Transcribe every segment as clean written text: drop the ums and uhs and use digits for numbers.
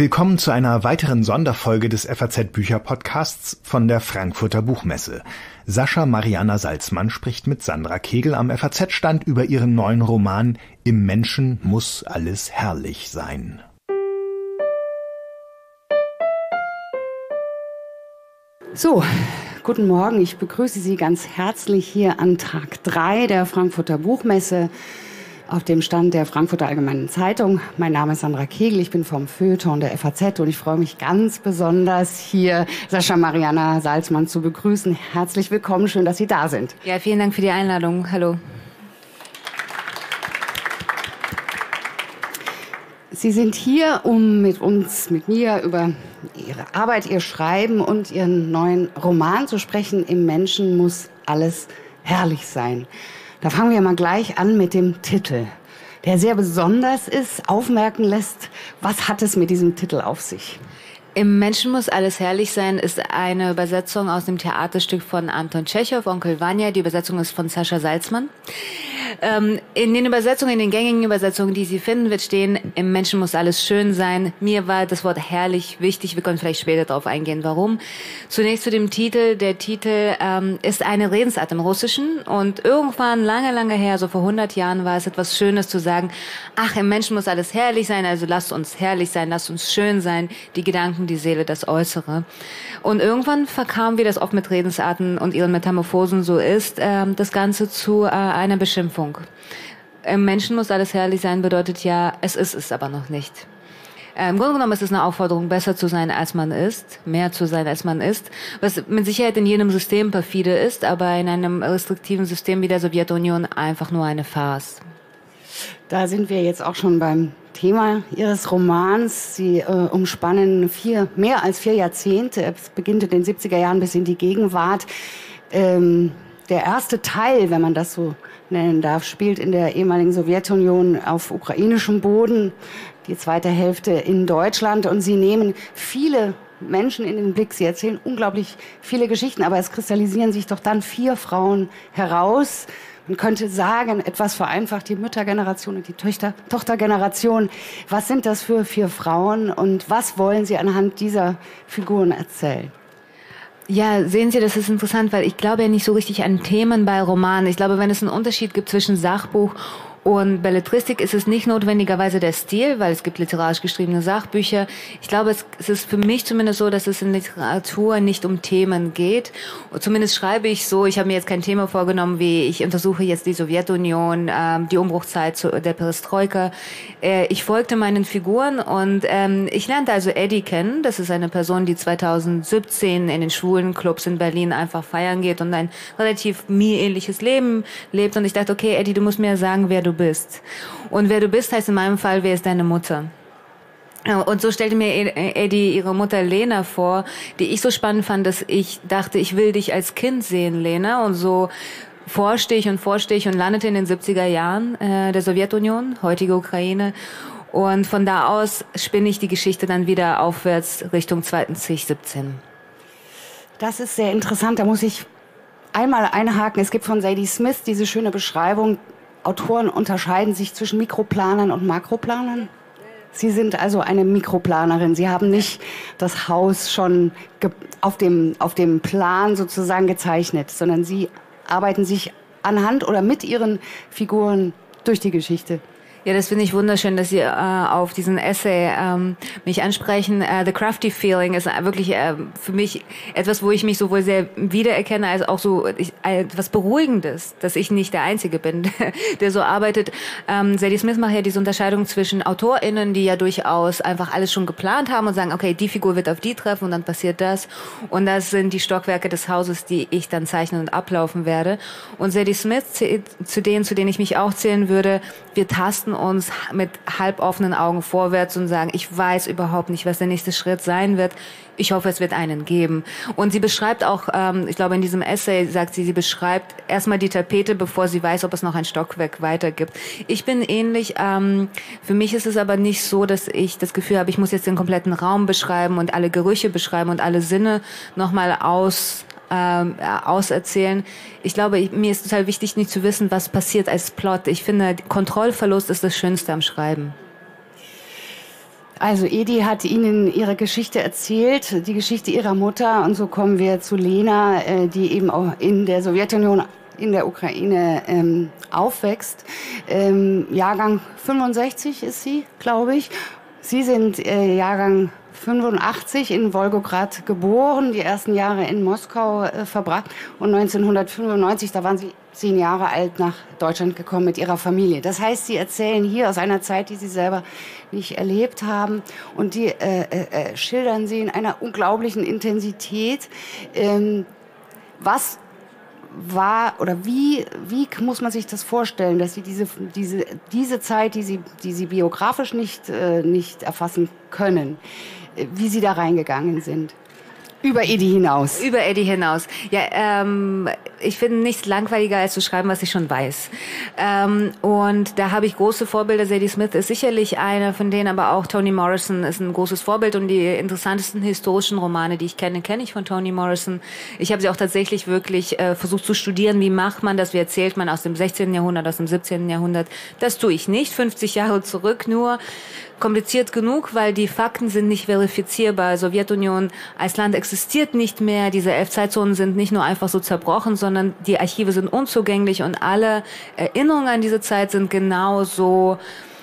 Willkommen zu einer weiteren Sonderfolge des FAZ-Bücher-Podcasts von der Frankfurter Buchmesse. Sascha Mariana Salzmann spricht mit Sandra Kegel am FAZ-Stand über ihren neuen Roman »Im Menschen muss alles herrlich sein«. So, guten Morgen. Ich begrüße Sie ganz herzlich hier an Tag 3 der Frankfurter Buchmesse auf dem Stand der Frankfurter Allgemeinen Zeitung. Mein Name ist Sandra Kegel, ich bin vom Feuilleton der FAZ und ich freue mich ganz besonders, hier Sascha Mariana Salzmann zu begrüßen. Herzlich willkommen, schön, dass Sie da sind. Ja, vielen Dank für die Einladung. Hallo. Sie sind hier, um mit mir über Ihre Arbeit, Ihr Schreiben und Ihren neuen Roman zu sprechen. Im Menschen muss alles herrlich sein. Da fangen wir mal gleich an mit dem Titel, der sehr besonders ist, aufmerken lässt. Was hat es mit diesem Titel auf sich? Im Menschen muss alles herrlich sein ist eine Übersetzung aus dem Theaterstück von Anton Tschechow, Onkel Vanya. Die Übersetzung ist von Sascha Salzmann. In den gängigen Übersetzungen, die Sie finden, wird stehen, im Menschen muss alles schön sein. Mir war das Wort herrlich wichtig. Wir können vielleicht später darauf eingehen, warum. Zunächst zu dem Titel. Der Titel ist eine Redensart im Russischen. Und irgendwann, lange her, so vor 100 Jahren, war es etwas Schönes zu sagen, ach, im Menschen muss alles herrlich sein, also lasst uns herrlich sein, lasst uns schön sein, die Gedanken, die Seele, das Äußere. Und irgendwann verkam, wie das oft mit Redensarten und ihren Metamorphosen so ist, das Ganze zu einer Beschimpfung. Im Menschen muss alles herrlich sein bedeutet ja, es ist es aber noch nicht. Im Grunde genommen ist es eine Aufforderung, besser zu sein, als man ist, mehr zu sein, als man ist, was mit Sicherheit in jedem System perfide ist, aber in einem restriktiven System wie der Sowjetunion einfach nur eine Farce. Da sind wir jetzt auch schon beim Thema Ihres Romans. Sie umspannen mehr als 4 Jahrzehnte. Es beginnt in den 70er Jahren bis in die Gegenwart. Der erste Teil, wenn man das so nennen darf, spielt in der ehemaligen Sowjetunion auf ukrainischem Boden, die zweite Hälfte in Deutschland. Und Sie nehmen viele Menschen in den Blick. Sie erzählen unglaublich viele Geschichten, aber es kristallisieren sich doch dann 4 Frauen heraus. Man könnte sagen, etwas vereinfacht, die Müttergeneration und die Tochtergeneration. Was sind das für 4 Frauen und was wollen Sie anhand dieser Figuren erzählen? Ja, sehen Sie, das ist interessant, weil ich glaube ja nicht so richtig an Themen bei Romanen. Ich glaube, wenn es einen Unterschied gibt zwischen Sachbuch und Belletristik, ist es nicht notwendigerweise der Stil, weil es gibt literarisch geschriebene Sachbücher. Ich glaube, es ist für mich zumindest so, dass es in Literatur nicht um Themen geht. Und zumindest schreibe ich so, ich habe mir jetzt kein Thema vorgenommen, wie ich untersuche jetzt die Sowjetunion, die Umbruchzeit der Perestroika. Ich folgte meinen Figuren und ich lernte also Eddie kennen. Das ist eine Person, die 2017 in den schwulen Clubs in Berlin einfach feiern geht und ein relativ mir ähnliches Leben lebt. Und ich dachte, okay, Eddie, du musst mir sagen, wer du bist. Und wer du bist, heißt in meinem Fall, wer ist deine Mutter? Und so stellte mir Eddie ihre Mutter Lena vor, die ich so spannend fand, dass ich dachte, ich will dich als Kind sehen, Lena. Und so forschte ich und landete in den 70er Jahren der Sowjetunion, heutige Ukraine. Und von da aus spinne ich die Geschichte dann wieder aufwärts Richtung 2017. Das ist sehr interessant. Da muss ich einmal einhaken. Es gibt von Zadie Smith diese schöne Beschreibung, Autoren unterscheiden sich zwischen Mikroplanern und Makroplanern. Sie sind also eine Mikroplanerin. Sie haben nicht das Haus schon auf dem Plan sozusagen gezeichnet, sondern Sie arbeiten sich anhand oder mit Ihren Figuren durch die Geschichte. Ja, das finde ich wunderschön, dass Sie auf diesen Essay mich ansprechen. The Crafty Feeling ist wirklich für mich etwas, wo ich mich sowohl sehr wiedererkenne, als auch so etwas Beruhigendes, dass ich nicht der Einzige bin, der so arbeitet. Zadie Smith macht ja diese Unterscheidung zwischen AutorInnen, die ja durchaus einfach alles schon geplant haben und sagen, okay, die Figur wird auf die treffen und dann passiert das. Und das sind die Stockwerke des Hauses, die ich dann zeichnen und ablaufen werde. Und Zadie Smith, zu denen ich mich auch zählen würde, wir tasten uns mit halboffenen Augen vorwärts und sagen, ich weiß überhaupt nicht, was der nächste Schritt sein wird. Ich hoffe, es wird einen geben. Und sie beschreibt auch, ich glaube in diesem Essay sagt sie beschreibt erstmal die Tapete, bevor sie weiß, ob es noch ein Stockwerk weiter gibt. Ich bin ähnlich. Für mich ist es aber nicht so, dass ich das Gefühl habe, ich muss jetzt den kompletten Raum beschreiben und alle Gerüche beschreiben und alle Sinne nochmal auserzählen. Ich glaube, mir ist total wichtig, nicht zu wissen, was passiert als Plot. Ich finde, Kontrollverlust ist das Schönste am Schreiben. Also Edi hat Ihnen ihre Geschichte erzählt, die Geschichte ihrer Mutter, und so kommen wir zu Lena, die eben auch in der Sowjetunion, in der Ukraine aufwächst. Jahrgang 65 ist sie, glaube ich. Sie sind Jahrgang 85 in Wolgograd geboren, die ersten Jahre in Moskau verbracht, und 1995, da waren Sie 10 Jahre alt, nach Deutschland gekommen mit Ihrer Familie. Das heißt, Sie erzählen hier aus einer Zeit, die Sie selber nicht erlebt haben, und die schildern Sie in einer unglaublichen Intensität. Was war, oder wie muss man sich das vorstellen, dass Sie diese Zeit, die Sie biografisch nicht erfassen können, wie Sie da reingegangen sind? Über Edi hinaus. Über Edi hinaus. Ja, ich finde nichts langweiliger, als zu schreiben, was ich schon weiß. Und da habe ich große Vorbilder. Zadie Smith ist sicherlich einer von denen, aber auch Toni Morrison ist ein großes Vorbild. Und die interessantesten historischen Romane, die ich kenne ich von Toni Morrison. Ich habe sie auch tatsächlich wirklich versucht zu studieren. Wie macht man das? Wie erzählt man aus dem 16. Jahrhundert, aus dem 17. Jahrhundert? Das tue ich nicht. 50 Jahre zurück nur. Kompliziert genug, weil die Fakten sind nicht verifizierbar. Sowjetunion als Land existiert nicht mehr. Diese 11 Zeitzonen sind nicht nur einfach so zerbrochen, sondern die Archive sind unzugänglich, und alle Erinnerungen an diese Zeit sind genauso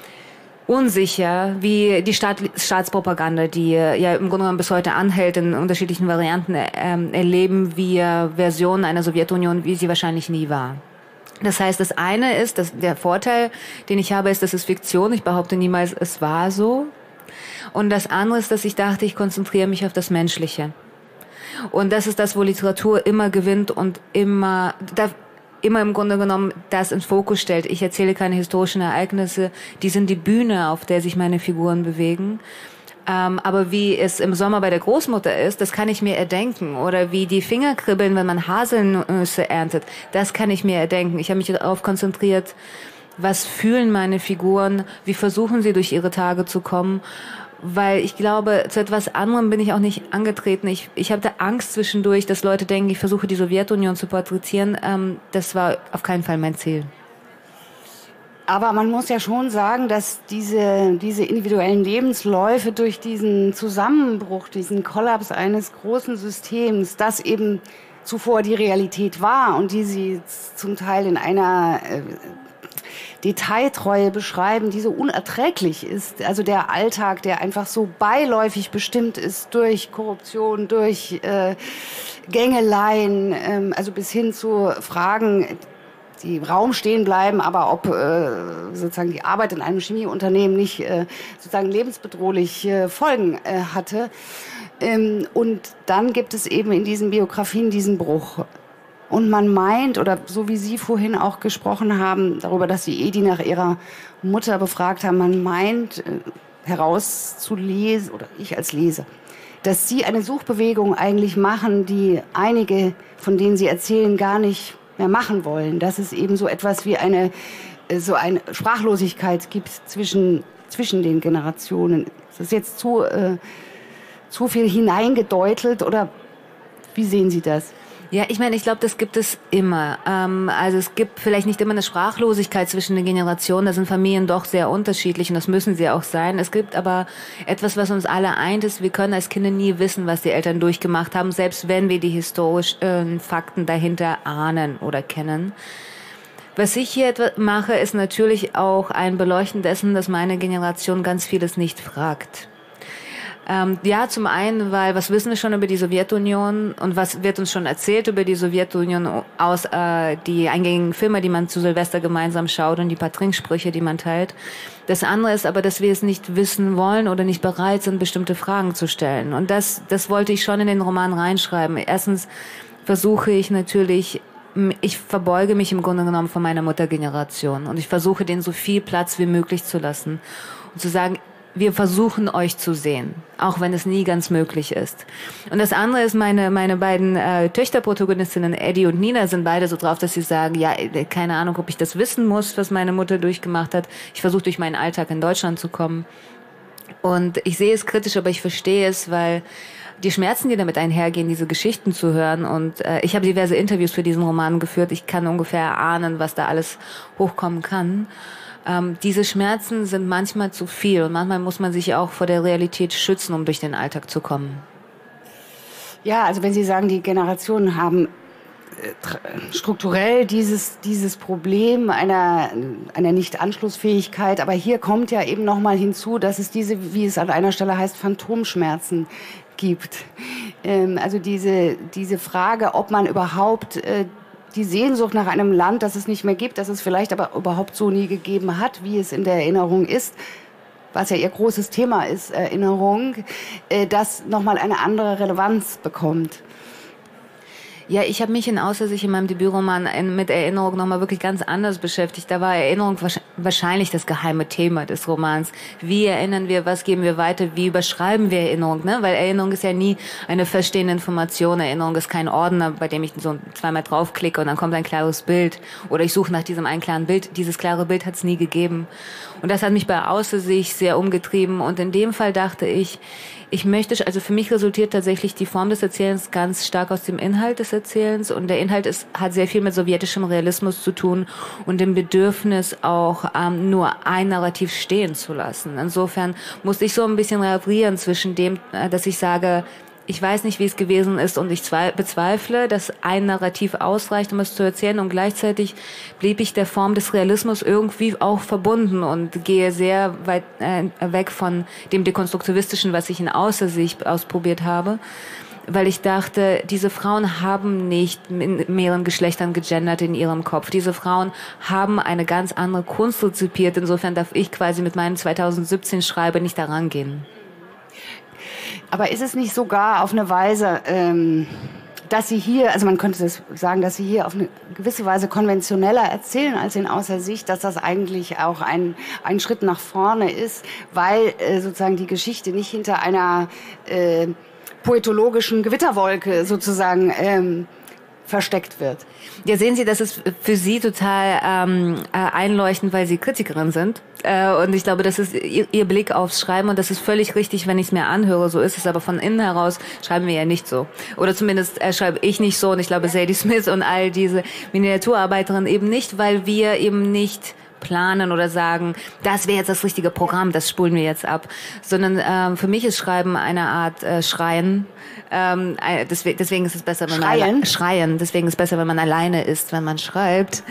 unsicher wie die Staatspropaganda, die ja im Grunde genommen bis heute anhält. In unterschiedlichen Varianten erleben wir Versionen einer Sowjetunion, wie sie wahrscheinlich nie war. Das heißt, das eine ist, dass der Vorteil, den ich habe, ist, das ist Fiktion. Ich behaupte niemals, es war so. Und das andere ist, dass ich dachte, ich konzentriere mich auf das Menschliche. Und das ist das, wo Literatur immer gewinnt und immer im Grunde genommen das ins Fokus stellt. Ich erzähle keine historischen Ereignisse, die sind die Bühne, auf der sich meine Figuren bewegen. Aber wie es im Sommer bei der Großmutter ist, das kann ich mir erdenken. Oder wie die Finger kribbeln, wenn man Haselnüsse erntet, das kann ich mir erdenken. Ich habe mich darauf konzentriert, was fühlen meine Figuren, wie versuchen sie durch ihre Tage zu kommen. Weil ich glaube, zu etwas anderem bin ich auch nicht angetreten. Ich hatte Angst zwischendurch, dass Leute denken, ich versuche die Sowjetunion zu porträtieren. Das war auf keinen Fall mein Ziel. Aber man muss ja schon sagen, dass diese individuellen Lebensläufe durch diesen Zusammenbruch, diesen Kollaps eines großen Systems, das eben zuvor die Realität war und die Sie zum Teil in einer Detailtreue beschreiben, die so unerträglich ist. Also der Alltag, der einfach so beiläufig bestimmt ist durch Korruption, durch Gängeleien, also bis hin zu Fragen, die im Raum stehen bleiben, aber ob sozusagen die Arbeit in einem Chemieunternehmen nicht sozusagen lebensbedrohlich Folgen hatte. Und dann gibt es eben in diesen Biografien diesen Bruch. Und man meint, oder so wie Sie vorhin auch gesprochen haben, darüber, dass Sie Edi nach ihrer Mutter befragt haben, man meint herauszulesen, oder ich als Leser, dass Sie eine Suchbewegung eigentlich machen, die einige, von denen Sie erzählen, gar nicht mehr machen wollen, dass es eben so etwas wie eine Sprachlosigkeit gibt zwischen den Generationen. Ist das jetzt zu viel hineingedeutelt, oder wie sehen Sie das? Ja, ich meine, ich glaube, das gibt es immer. Also es gibt vielleicht nicht immer eine Sprachlosigkeit zwischen den Generationen. Da sind Familien doch sehr unterschiedlich, und das müssen sie auch sein. Es gibt aber etwas, was uns alle eint, ist, wir können als Kinder nie wissen, was die Eltern durchgemacht haben, selbst wenn wir die historischen Fakten dahinter ahnen oder kennen. Was ich hier mache, ist natürlich auch ein Beleuchten dessen, dass meine Generation ganz vieles nicht fragt. Ja, zum einen, weil was wissen wir schon über die Sowjetunion und was wird uns schon erzählt über die Sowjetunion aus die eingängigen Filme, die man zu Silvester gemeinsam schaut, und die paar Trinksprüche, die man teilt. Das andere ist aber, dass wir es nicht wissen wollen oder nicht bereit sind, bestimmte Fragen zu stellen. Und das wollte ich schon in den Roman reinschreiben. Erstens versuche ich natürlich, ich verbeuge mich im Grunde genommen von meiner Muttergeneration, und ich versuche, denen so viel Platz wie möglich zu lassen und zu sagen, wir versuchen euch zu sehen, auch wenn es nie ganz möglich ist. Und das andere ist, meine beiden Töchterprotagonistinnen, Edi und Nina, sind beide so drauf, dass sie sagen, ja, keine Ahnung, ob ich das wissen muss, was meine Mutter durchgemacht hat. Ich versuche, durch meinen Alltag in Deutschland zu kommen. Und ich sehe es kritisch, aber ich verstehe es, weil die Schmerzen, die damit einhergehen, diese Geschichten zu hören, und ich habe diverse Interviews für diesen Roman geführt. Ich kann ungefähr erahnen, was da alles hochkommen kann. Diese Schmerzen sind manchmal zu viel und manchmal muss man sich auch vor der Realität schützen, um durch den Alltag zu kommen. Ja, also wenn Sie sagen, die Generationen haben strukturell dieses Problem einer Nicht-Anschlussfähigkeit, aber hier kommt ja eben nochmal hinzu, dass es diese, wie es an einer Stelle heißt, Phantomschmerzen gibt. Also diese Frage, ob man überhaupt die Sehnsucht nach einem Land, das es nicht mehr gibt, das es vielleicht aber überhaupt so nie gegeben hat, wie es in der Erinnerung ist, was ja ihr großes Thema ist, Erinnerung, das nochmal eine andere Relevanz bekommt. Ja, ich habe mich in Außer-sich in meinem Debütroman mit Erinnerung nochmal wirklich ganz anders beschäftigt. Da war Erinnerung wahrscheinlich das geheime Thema des Romans. Wie erinnern wir, was geben wir weiter, wie überschreiben wir Erinnerung, ne? Weil Erinnerung ist ja nie eine feststehende Information. Erinnerung ist kein Ordner, bei dem ich so zweimal draufklicke und dann kommt ein klares Bild. Oder ich suche nach diesem einen klaren Bild. Dieses klare Bild hat es nie gegeben. Und das hat mich bei Außer-sich sehr umgetrieben. Und in dem Fall dachte ich möchte, also für mich resultiert tatsächlich die Form des Erzählens ganz stark aus dem Inhalt des Erzählens und der Inhalt hat sehr viel mit sowjetischem Realismus zu tun und dem Bedürfnis auch nur ein Narrativ stehen zu lassen. Insofern musste ich so ein bisschen ravrieren zwischen dem, dass ich sage, ich weiß nicht, wie es gewesen ist und ich bezweifle, dass ein Narrativ ausreicht, um es zu erzählen und gleichzeitig blieb ich der Form des Realismus irgendwie auch verbunden und gehe sehr weit weg von dem Dekonstruktivistischen, was ich in Außer-sich ausprobiert habe, weil ich dachte, diese Frauen haben nicht in mehreren Geschlechtern gegendert in ihrem Kopf. Diese Frauen haben eine ganz andere Kunst rezipiert. Insofern darf ich quasi mit meinem 2017 Schreiben nicht daran gehen. Aber ist es nicht sogar auf eine Weise, dass Sie hier, also man könnte das sagen, dass Sie hier auf eine gewisse Weise konventioneller erzählen als in Außer-sich, dass das eigentlich auch ein Schritt nach vorne ist, weil sozusagen die Geschichte nicht hinter einer poetologischen Gewitterwolke sozusagen versteckt wird. Ja, sehen Sie, das ist für Sie total einleuchtend, weil Sie Kritikerin sind. Und ich glaube, das ist Ihr Blick aufs Schreiben und das ist völlig richtig, wenn ich es mir anhöre. So ist es, aber von innen heraus schreiben wir ja nicht so. Oder zumindest schreibe ich nicht so und ich glaube Sadie Smith und all diese Miniaturarbeiterinnen eben nicht, weil wir eben nicht planen oder sagen, das wäre jetzt das richtige Programm, das spulen wir jetzt ab. Sondern für mich ist Schreiben eine Art Schreien. Deswegen ist es besser, wenn man schreien. Deswegen ist es besser, wenn man alleine ist, wenn man schreibt.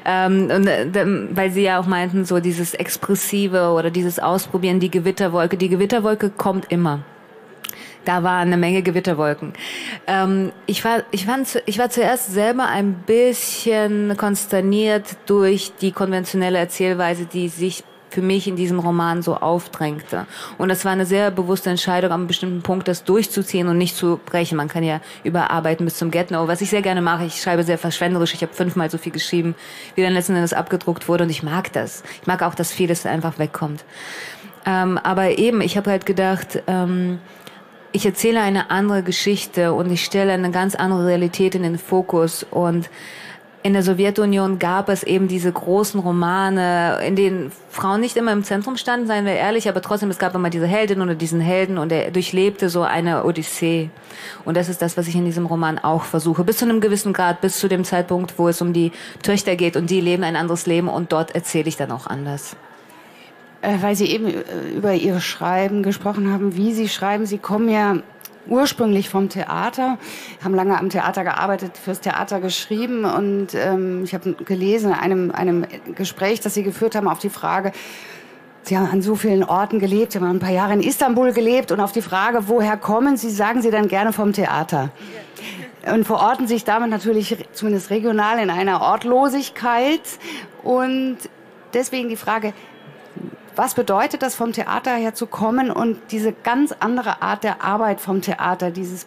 Weil Sie ja auch meinten, so dieses Expressive oder dieses Ausprobieren, die Gewitterwolke kommt immer. Da war eine Menge Gewitterwolken. Ich war zuerst selber ein bisschen konsterniert durch die konventionelle Erzählweise, die sich für mich in diesem Roman so aufdrängte. Und das war eine sehr bewusste Entscheidung, an einem bestimmten Punkt das durchzuziehen und nicht zu brechen. Man kann ja überarbeiten bis zum Get-No. Was ich sehr gerne mache, ich schreibe sehr verschwenderisch. Ich habe 5-mal so viel geschrieben, wie dann letzten Endes abgedruckt wurde. Und ich mag das. Ich mag auch, dass vieles einfach wegkommt. Aber eben, ich habe halt gedacht, ich erzähle eine andere Geschichte und ich stelle eine ganz andere Realität in den Fokus. Und in der Sowjetunion gab es eben diese großen Romane, in denen Frauen nicht immer im Zentrum standen, seien wir ehrlich, aber trotzdem, es gab immer diese Heldin oder diesen Helden und er durchlebte so eine Odyssee. Und das ist das, was ich in diesem Roman auch versuche. Bis zu einem gewissen Grad, bis zu dem Zeitpunkt, wo es um die Töchter geht und die leben ein anderes Leben und dort erzähle ich dann auch anders. Weil Sie eben über Ihr Schreiben gesprochen haben, wie Sie schreiben. Sie kommen ja ursprünglich vom Theater, haben lange am Theater gearbeitet, fürs Theater geschrieben und ich habe gelesen in einem Gespräch, das Sie geführt haben, auf die Frage, Sie haben an so vielen Orten gelebt, Sie haben ein paar Jahre in Istanbul gelebt und auf die Frage, woher kommen Sie, sagen Sie dann gerne vom Theater. Und verorten sich damit natürlich zumindest regional in einer Ortlosigkeit und deswegen die Frage, was bedeutet das, vom Theater her zu kommen und diese ganz andere Art der Arbeit vom Theater, dieses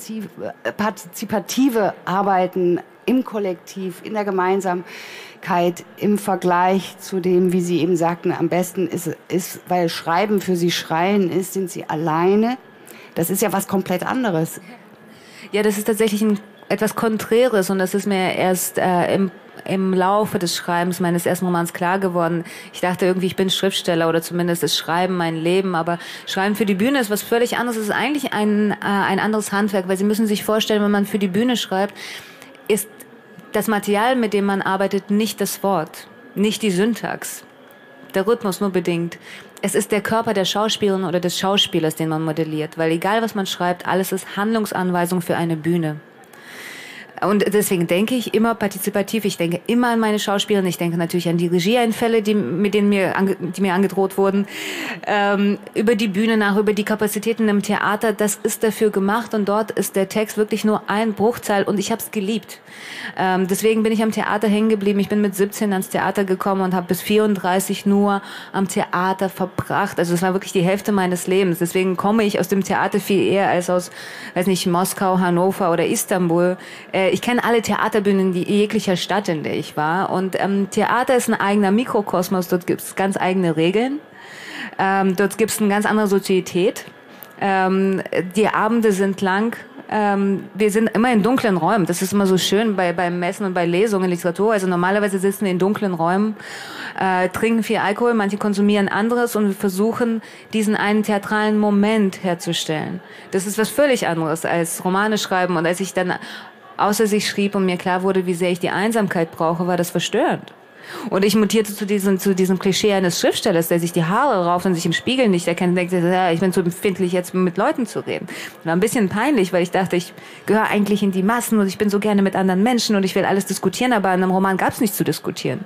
partizipative Arbeiten im Kollektiv, in der Gemeinsamkeit im Vergleich zu dem, wie Sie eben sagten, am besten ist, weil Schreiben für Sie Schreien ist, sind Sie alleine. Das ist ja was komplett anderes. Ja, das ist tatsächlich etwas Konträres und das ist mir erst im Laufe des Schreibens meines ersten Romans klar geworden. Ich dachte irgendwie, ich bin Schriftsteller oder zumindest ist Schreiben mein Leben, aber Schreiben für die Bühne ist was völlig anderes. Es ist eigentlich ein anderes Handwerk, weil Sie müssen sich vorstellen, wenn man für die Bühne schreibt, ist das Material, mit dem man arbeitet, nicht das Wort, nicht die Syntax. der Rhythmus nur bedingt. Es ist der Körper der Schauspielerin oder des Schauspielers, den man modelliert, weil egal was man schreibt, alles ist Handlungsanweisung für eine Bühne. Und deswegen denke ich immer partizipativ, ich denke immer an meine Schauspielerin, ich denke natürlich an die Regieeinfälle, die mir angedroht wurden, über die Bühne nach, über die Kapazitäten im Theater, das ist dafür gemacht und dort ist der Text wirklich nur ein Bruchteil und ich habe es geliebt. Deswegen bin ich am Theater hängen geblieben, ich bin mit 17 ans Theater gekommen und habe bis 34 nur am Theater verbracht, also es war wirklich die Hälfte meines Lebens, deswegen komme ich aus dem Theater viel eher als aus, weiß nicht, Moskau, Hannover oder Istanbul. Ich kenne alle Theaterbühnen jeglicher Stadt, in der ich war. Und Theater ist ein eigener Mikrokosmos. Dort gibt es ganz eigene Regeln. Dort gibt es eine ganz andere Sozietät. Die Abende sind lang. Wir sind immer in dunklen Räumen. Das ist immer so schön beim Messen und bei Lesungen, Literatur. Also normalerweise sitzen wir in dunklen Räumen, trinken viel Alkohol, manche konsumieren anderes und wir versuchen, diesen einen theatralen Moment herzustellen. Das ist was völlig anderes als Romane schreiben. Und als ich dann außer sich schrieb und mir klar wurde, wie sehr ich die Einsamkeit brauche, war das verstörend. Und ich mutierte zu diesem Klischee eines Schriftstellers, der sich die Haare rauft und sich im Spiegel nicht erkennt und denkt, ja, ich bin zu empfindlich, jetzt mit Leuten zu reden. War ein bisschen peinlich, weil ich dachte, ich gehöre eigentlich in die Massen und ich bin so gerne mit anderen Menschen und ich will alles diskutieren, aber in einem Roman gab es nichts zu diskutieren.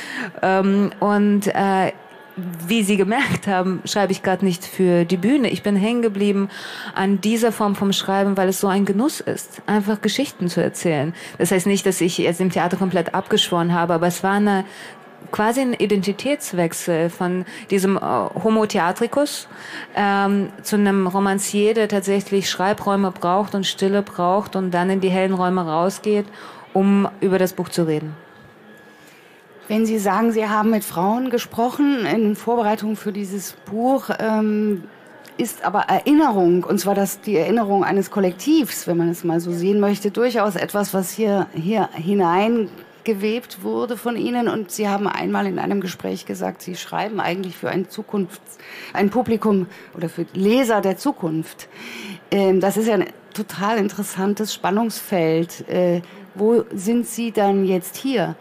Wie Sie gemerkt haben, schreibe ich gerade nicht für die Bühne. Ich bin hängen geblieben an dieser Form vom Schreiben, weil es so ein Genuss ist, einfach Geschichten zu erzählen. Das heißt nicht, dass ich jetzt im Theater komplett abgeschworen habe, aber es war quasi ein Identitätswechsel von diesem Homo Theatricus zu einem Romancier, der tatsächlich Schreibräume braucht und Stille braucht und dann in die hellen Räume rausgeht, um über das Buch zu reden. Wenn Sie sagen, Sie haben mit Frauen gesprochen in Vorbereitung für dieses Buch, ist aber Erinnerung, und zwar die Erinnerung eines Kollektivs, wenn man es mal so sehen möchte, durchaus etwas, was hier hineingewebt wurde von Ihnen. Und Sie haben einmal in einem Gespräch gesagt, Sie schreiben eigentlich für ein Publikum oder für Leser der Zukunft. Das ist ja ein total interessantes Spannungsfeld. Wo sind Sie dann jetzt hier?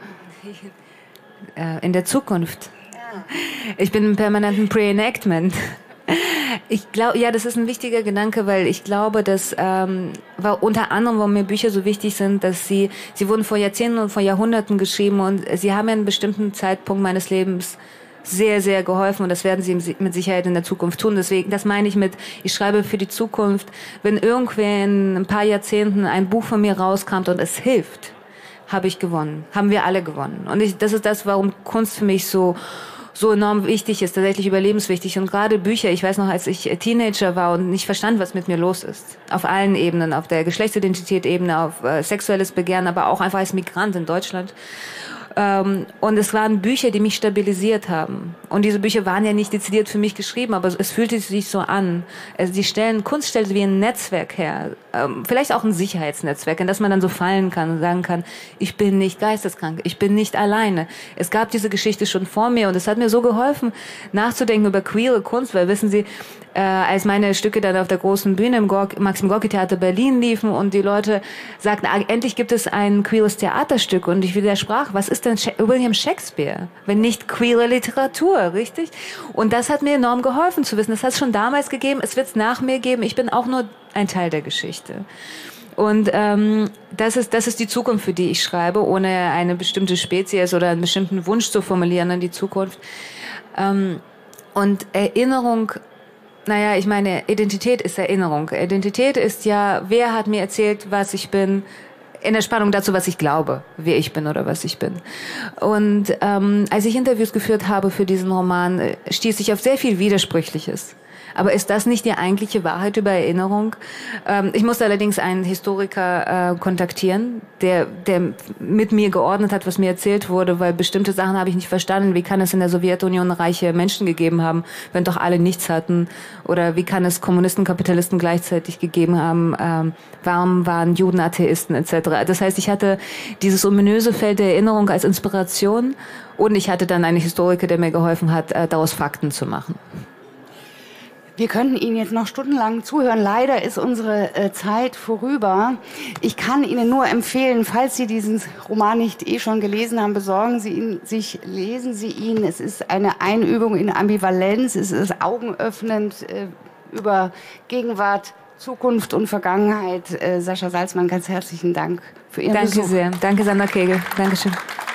In der Zukunft. Ich bin im permanenten Pre-Enactment. Ich glaube, ja, das ist ein wichtiger Gedanke, weil ich glaube, dass war unter anderem, warum mir Bücher so wichtig sind, dass sie wurden vor Jahrzehnten und vor Jahrhunderten geschrieben und sie haben ja einen bestimmten Zeitpunkt meines Lebens sehr, sehr geholfen und das werden sie mit Sicherheit in der Zukunft tun. Deswegen, das meine ich mit, ich schreibe für die Zukunft. Wenn irgendwer in ein paar Jahrzehnten ein Buch von mir rauskommt und es hilft, habe ich gewonnen. Haben wir alle gewonnen. Und das ist das, warum Kunst für mich so enorm wichtig ist, tatsächlich überlebenswichtig. Und gerade Bücher, ich weiß noch, als ich Teenager war und nicht verstand, was mit mir los ist. Auf allen Ebenen, auf der Geschlechtsidentität-Ebene, auf sexuelles Begehren, aber auch einfach als Migrant in Deutschland. Und es waren Bücher, die mich stabilisiert haben. Und diese Bücher waren ja nicht dezidiert für mich geschrieben, aber es fühlte sich so an. Also Kunst stellt wie ein Netzwerk her. Vielleicht auch ein Sicherheitsnetzwerk, in das man dann so fallen kann und sagen kann, ich bin nicht geisteskrank, ich bin nicht alleine. Es gab diese Geschichte schon vor mir und es hat mir so geholfen, nachzudenken über queere Kunst, weil wissen Sie, als meine Stücke dann auf der großen Bühne im Maxim Gorki Theater Berlin liefen und die Leute sagten, endlich gibt es ein queeres Theaterstück und ich widersprach, was ist denn William Shakespeare, wenn nicht queere Literatur, richtig? Und das hat mir enorm geholfen zu wissen, das hat es schon damals gegeben, es wird es nach mir geben, ich bin auch nur ein Teil der Geschichte. Und das ist die Zukunft, für die ich schreibe, ohne eine bestimmte Spezies oder einen bestimmten Wunsch zu formulieren an die Zukunft. Und Erinnerung, naja, ich meine, Identität ist Erinnerung. Identität ist ja, wer hat mir erzählt, was ich bin, in der Spannung dazu, was ich glaube, wer ich bin oder was ich bin. Und als ich Interviews geführt habe für diesen Roman, stieß ich auf sehr viel Widersprüchliches. Aber ist das nicht die eigentliche Wahrheit über Erinnerung? Ich musste allerdings einen Historiker kontaktieren, der mit mir geordnet hat, was mir erzählt wurde, weil bestimmte Sachen habe ich nicht verstanden. Wie kann es in der Sowjetunion reiche Menschen gegeben haben, wenn doch alle nichts hatten? Oder wie kann es Kommunisten, Kapitalisten gleichzeitig gegeben haben? Warum waren Juden Atheisten etc.? Das heißt, ich hatte dieses ominöse Feld der Erinnerung als Inspiration und ich hatte dann einen Historiker, der mir geholfen hat, daraus Fakten zu machen. Wir könnten Ihnen jetzt noch stundenlang zuhören. Leider ist unsere Zeit vorüber. Ich kann Ihnen nur empfehlen, falls Sie diesen Roman nicht schon gelesen haben, besorgen Sie ihn sich, lesen Sie ihn. Es ist eine Einübung in Ambivalenz. Es ist augenöffnend über Gegenwart, Zukunft und Vergangenheit. Sascha Salzmann, ganz herzlichen Dank für Ihren Besuch. Danke sehr. Danke, Sandra Kegel. Dankeschön.